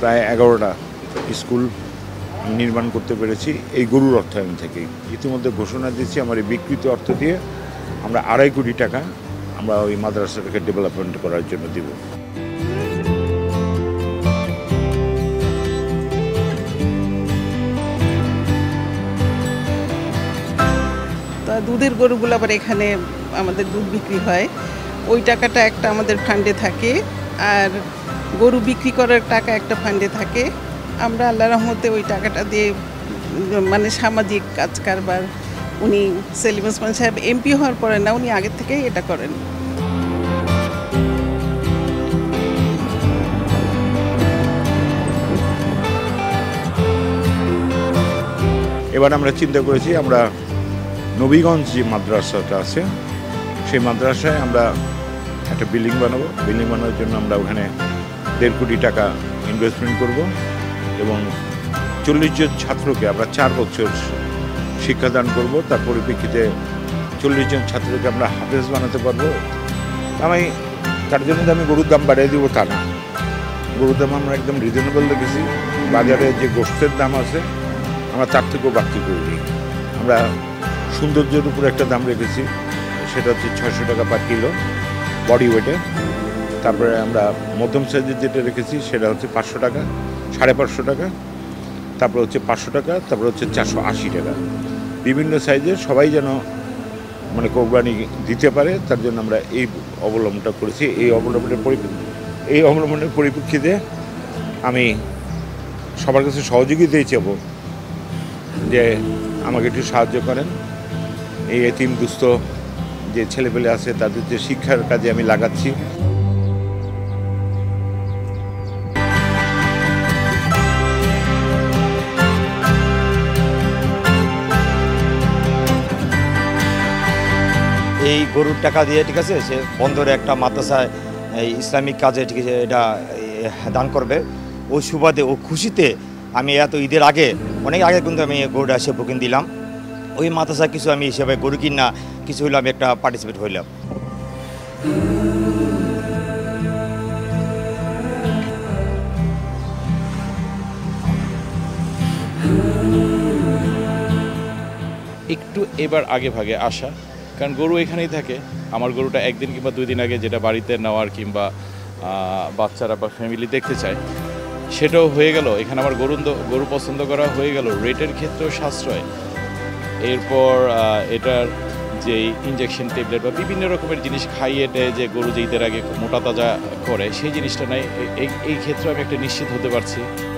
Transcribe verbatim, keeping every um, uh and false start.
প্রায় এগারোটা স্কুল নির্মাণ করতে পেরেছি এই গরুর অর্থায়ন থেকে। ইতিমধ্যে ঘোষণা দিচ্ছি আমার এই বিকৃত অর্থ দিয়ে আমরা আড়াই কোটি টাকা আমরা ওই মাদ্রাসাটাকে ডেভেলপমেন্ট করার জন্য দিব। তা দুধের গরুগুলো আবার এখানে আমাদের দুধ বিক্রি হয়, ওই টাকাটা একটা আমাদের ফান্ডে থাকে, আর গরু বিক্রি করার টাকা একটা ফান্ডে থাকে। আমরা আল্লাহর রহমতে ওই টাকাটা দিয়ে মানে সামাজিক কাজ কারবার, উনি সেলিম ওসমান সাহেব এমপি হওয়ার পরে না, উনি আগের থেকেই এটা করেন। এবার আমরা চিন্তা করেছি আমরা নবীগঞ্জ যে মাদ্রাসাটা আছে সেই মাদ্রাসায় আমরা একটা বিল্ডিং বানাবো। বিল্ডিং বানানোর জন্য আমরা ওখানে দেড় কোটি টাকা ইনভেস্টমেন্ট করব এবং চল্লিশ জন ছাত্রকে আমরা চার বছর শিক্ষাদান করব। তার পরিপ্রেক্ষিতে চল্লিশ জন ছাত্রকে আমরা হাফেজ বানাতে পারবো। আমি তার জন্য আমি গরুর দাম বাড়িয়ে দেবো তা না, গরুর দাম আমরা একদম রিজনেবল রেখেছি। বাজারে যে গোশতের দাম আছে আমরা তার থেকেও বাড়তি করে দিই। আমরা সৌন্দর্যের উপর একটা দাম রেখেছি, সেটা হচ্ছে ছয়শো টাকা পার কিলো বডি ওয়েটে। তারপরে আমরা মধ্যম সাইজের যেটা রেখেছি সেটা হচ্ছে পাঁচশো টাকা, সাড়ে পাঁচশো টাকা, তারপরে হচ্ছে পাঁচশো টাকা, তারপরে হচ্ছে চারশো আশি টাকা। বিভিন্ন সাইজের সবাই যেন মানে কোরবানি দিতে পারে তার জন্য আমরা এই অবলম্বনটা করেছি। এই অবলম্বনের পরিপ্রেক্ষিতে এই অবলম্বনের পরিপ্রেক্ষিতে আমি সবার কাছে সহযোগিতাই চাইব যে আমাকে একটু সাহায্য করেন। এই এতিম দুস্থ যে ছেলেপেলে আছে তাদের যে শিক্ষার কাজে আমি লাগাচ্ছি। এই গরুর টাকা দিয়ে ঠিক আছে সে বন্দরে একটা মাদ্রাসায় এই ইসলামিক কাজে ঠিক আছে এটা দান করবে। ওই সুবাদে ও খুশিতে আমি এত ঈদের আগে অনেক আগে কিন্তু আমি গরুটা এসে বুকিং দিলাম। ওই মাদ্রাসায় কিছু আমি হিসেবে গরু কিনা কিছু হইলে আমি একটা পার্টিসিপেট হইলাম। একটু এবার আগে ভাগে আসা, কারণ গরু এখানেই থাকে। আমার গরুটা একদিন কিংবা দুই দিন আগে যেটা বাড়িতে নেওয়ার কিংবা বাচ্চারা বা ফ্যামিলি দেখতে চায় সেটাও হয়ে গেল। এখানে আমার গরু গরু পছন্দ করা হয়ে গেল, রেটের ক্ষেত্রেও সাশ্রয়। এরপর এটার যে ইঞ্জেকশন ট্যাবলেট বা বিভিন্ন রকমের জিনিস খাইয়ে দেয় যে গরু যে ঈদের আগে মোটা তাজা করে সেই জিনিসটা নাই, এই ক্ষেত্রে আমি একটা নিশ্চিত হতে পারছি।